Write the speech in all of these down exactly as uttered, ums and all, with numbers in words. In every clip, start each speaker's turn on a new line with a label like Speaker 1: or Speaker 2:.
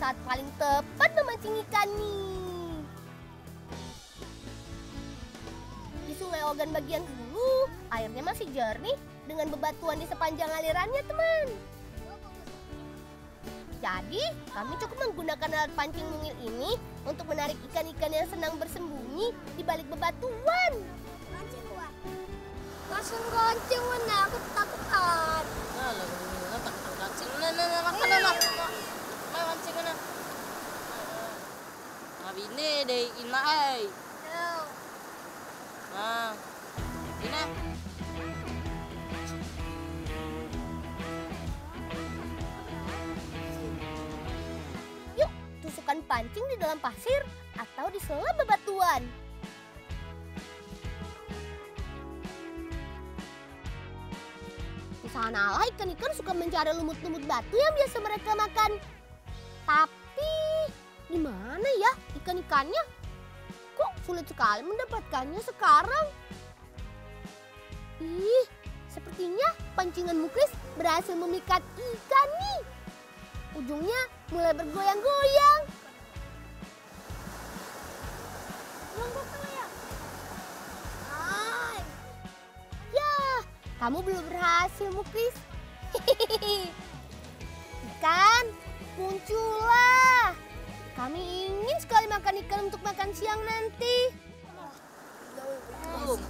Speaker 1: saat paling tepat memancing ikan nih. Di Sungai Ogan bagian hulu, airnya masih jernih dengan bebatuan di sepanjang alirannya, teman. Jadi, kami cukup menggunakan alat pancing mungil ini untuk menarik ikan-ikan yang senang bersembunyi di balik bebatuan.
Speaker 2: Mancing kuat. Langsung gonceng, mana aku takutan.
Speaker 3: Nah, lagu ini takut kancing. Nah, nah, nah, makan nah, nah. Nah, mancing nah. Nah, ini deh, ina ay. Nah, ini.
Speaker 1: Yuk, tusukkan pancing di dalam pasir atau di sela bebatuan. Di sanalah ikan-ikan suka mencari lumut-lumut batu yang biasa mereka makan. Tapi, di mana ya ikan-ikannya? Kok sulit sekali mendapatkannya sekarang? Ih, sepertinya pancingan Muklis berhasil memikat ikan nih. Ujungnya mulai bergoyang-goyang. Ya, kamu belum berhasil, Muklis. Ikan, muncullah. Kami ingin sekali makan ikan untuk makan siang nanti.
Speaker 3: Belum.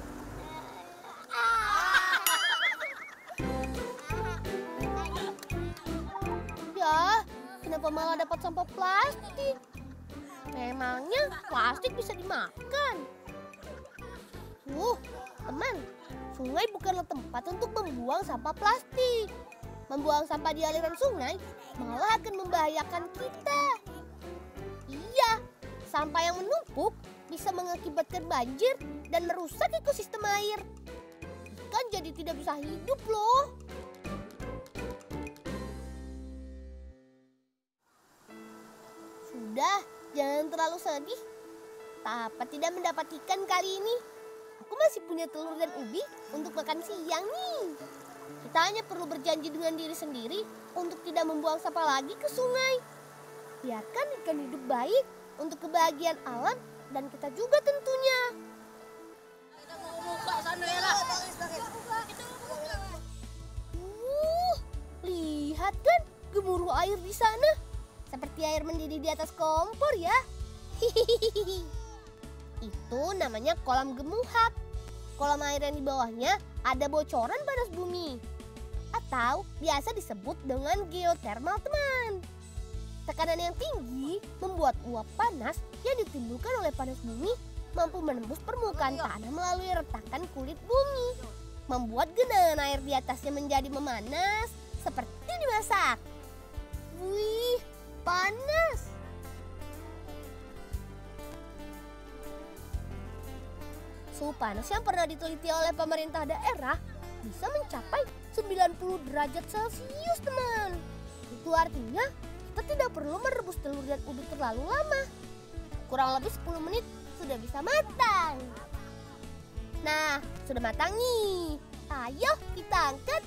Speaker 1: Ya, kenapa malah dapat sampah plastik? Memangnya plastik bisa dimakan? Uh, teman, sungai bukanlah tempat untuk membuang sampah plastik. Membuang sampah di aliran sungai malah akan membahayakan kita. Iya, sampah yang menumpuk bisa mengakibatkan banjir dan merusak ekosistem air. Ikan jadi tidak bisa hidup loh. Sudah, jangan terlalu sedih. Papa tidak mendapat ikan kali ini. Aku masih punya telur dan ubi untuk makan siang nih. Kita hanya perlu berjanji dengan diri sendiri untuk tidak membuang sampah lagi ke sungai. Biarkan ikan hidup baik untuk kebahagiaan alam dan kita juga tentunya. Uh, lihat kan gemuruh air di sana. Seperti air mendidih di atas kompor ya. Hihihi. Itu namanya kolam gemuhak. Kolam air yang di bawahnya ada bocoran panas bumi. Atau biasa disebut dengan geotermal, teman. Tekanan yang tinggi membuat uap panas yang ditimbulkan oleh panas bumi mampu menembus permukaan tanah melalui retakan kulit bumi. Membuat genangan air di atasnya menjadi memanas seperti dimasak. Wih, panas. Suhu panas yang pernah diteliti oleh pemerintah daerah bisa mencapai sembilan puluh derajat Celcius, teman. Itu artinya kita tidak perlu merebus telur dan ubi terlalu lama. Kurang lebih sepuluh menit sudah bisa matang. Nah, sudah matang nih. Ayo kita angkat.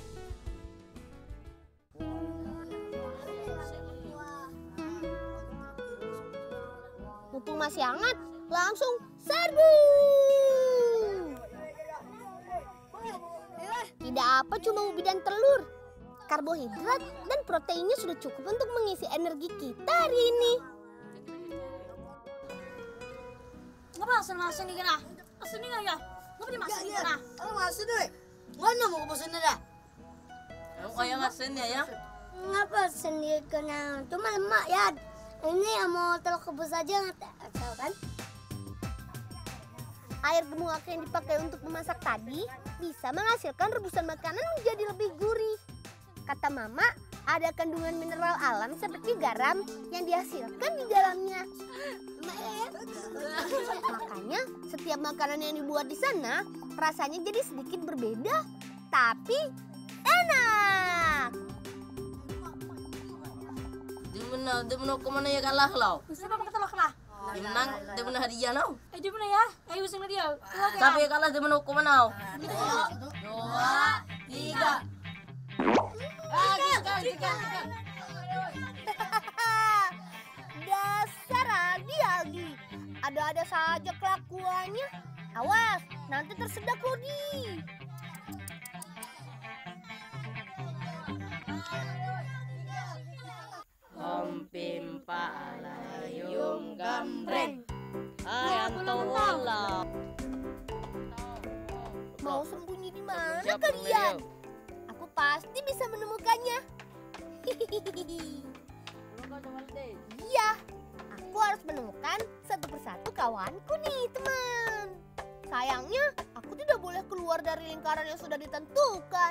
Speaker 1: Mumpung masih hangat, langsung serbu. Tidak apa cuma ubi dan telur. Karbohidrat dan proteinnya sudah cukup untuk mengisi energi kita hari ini.
Speaker 2: Ngapa asin-asin nih kena? Asin nih ya? Ngapa dimasin nih kena?
Speaker 4: Ano masin deh? Mana mau kepusin na?
Speaker 3: Kamu kaya masin ya ya?
Speaker 2: Ngapa asin nih kena? Cuma lemak ya. Ini mau telur kebus aja nggak tahu kan?
Speaker 1: Air gemuak yang dipakai untuk memasak tadi bisa menghasilkan rebusan makanan menjadi lebih gurih. Kata Mama, ada kandungan mineral alam seperti garam yang dihasilkan di dalamnya. Makanya setiap makanan yang dibuat di sana rasanya jadi sedikit berbeda, tapi enak.
Speaker 3: Di mana, di mana kemana ya kalah lau?
Speaker 2: Siapa pakai telur kena?
Speaker 3: Di menang, di mana hadiah lau?
Speaker 2: Eh di mana ya? Ayo usung dia.
Speaker 3: Tapi kalah di mana kemana lau? Dua, tiga. Ah, tiga, tiga, tiga.
Speaker 1: Ada-ada saja kelakuannya. Awas, nanti tersedak Lodi.
Speaker 3: Om pimpa alayum gambreng. Ayantollah.
Speaker 1: Mau sembunyi di mana
Speaker 3: Siap,
Speaker 1: kalian?
Speaker 3: Leo.
Speaker 1: Aku pasti bisa menemukannya. Hihihi. Iya, aku harus menemukan satu persatu kawanku nih, teman. Sayangnya, aku tidak boleh keluar dari lingkaran yang sudah ditentukan.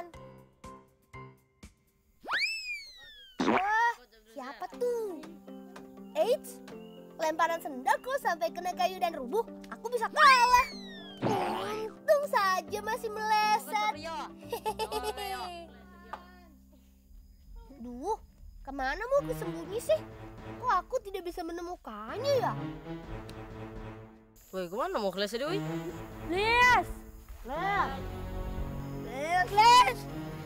Speaker 1: Wah, siapa tuh? Eits, lemparan sendal kalau sampai kena kayu dan rubuh, aku bisa kalah. Untung saja masih meleset. Hehehe. Duh, kemana mau kesembunyi sih? Kok aku tidak bisa menemukannya ya?
Speaker 3: Woi, kemana mau kelas deh, woi?
Speaker 1: Les! Les! Les! Les!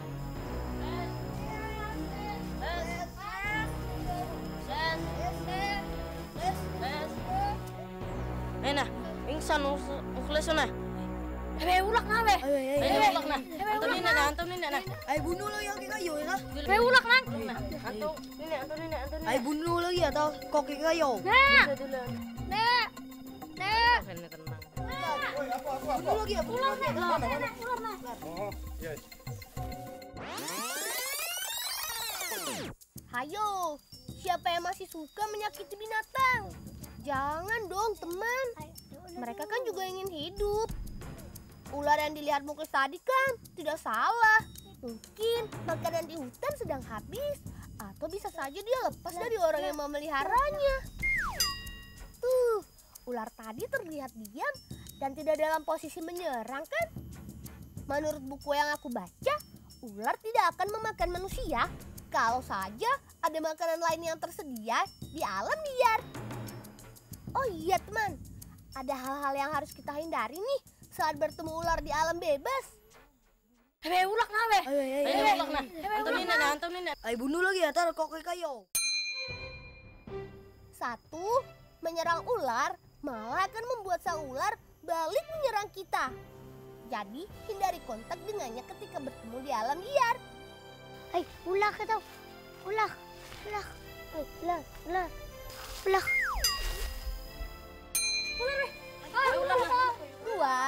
Speaker 3: Eh nah, pingsan kelas sana.
Speaker 1: Hebe ulak na be.
Speaker 3: Ayo ulak nah. Antonin na, Antonin na.
Speaker 4: Ay bunuh lagi yang kayo ya.
Speaker 3: Hebe ulak nang. Anto, ini Antonin na, Antonin.
Speaker 4: Ay bunuh lagi atau koki kayo.
Speaker 1: Nek! Nek! Nek!
Speaker 3: Kena tenang.
Speaker 4: Bunuh lagi ya. Bunuh lagi.
Speaker 1: Hayo, siapa yang masih suka menyakiti binatang? Jangan dong teman. Mereka kan juga ingin hidup. Ular yang dilihat Muklis tadi kan tidak salah. Mungkin makanan di hutan sedang habis. Atau bisa saja dia lepas dari orang yang memeliharanya. Tuh, ular tadi terlihat diam dan tidak dalam posisi menyerang kan? Menurut buku yang aku baca, ular tidak akan memakan manusia kalau saja ada makanan lain yang tersedia di alam liar. Oh iya teman, ada hal-hal yang harus kita hindari nih saat bertemu ular di alam bebas.
Speaker 3: Hebe ulak na be.
Speaker 4: Ay ay
Speaker 3: Ayo ulak na. Antonin na, Antonin na.
Speaker 4: ay bunuh lagi atau koki kayo.
Speaker 1: Satu, menyerang ular malah akan membuat sang ular balik menyerang kita. Jadi hindari kontak dengannya ketika bertemu di alam liar.
Speaker 2: Ay, ulak ito. Ulak. Ulak. Ay, ulak. Ulak. Ulak.
Speaker 1: Dua,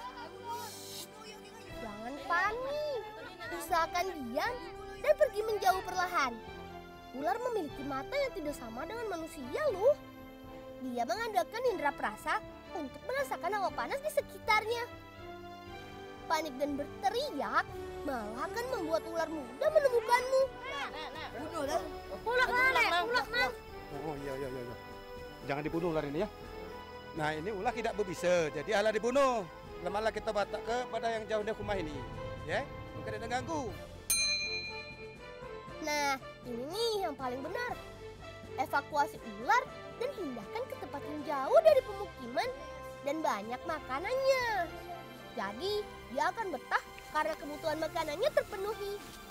Speaker 1: jangan panik. Usahakan diam dan pergi menjauh perlahan. Ular memiliki mata yang tidak sama dengan manusia loh. Dia mengandalkan indera perasa untuk merasakan hawa panas di sekitarnya. Panik dan berteriak malah akan membuat ular mudah menemukanmu.
Speaker 4: Bunuh lah.
Speaker 1: Ulak nane, ulak nane.
Speaker 5: Oh iya iya iya. Jangan dibunuh ular ini ya. Nah ini ular tidak berbisa, jadi alah dibunuh. Lamalah kita batak ke pada yang jauh dari rumah ini, ya. Bukan ada ganggu.
Speaker 1: Nah, ini nih yang paling benar. Evakuasi ular dan pindahkan ke tempat yang jauh dari pemukiman dan banyak makanannya. Jadi, dia akan betah karena kebutuhan makanannya terpenuhi.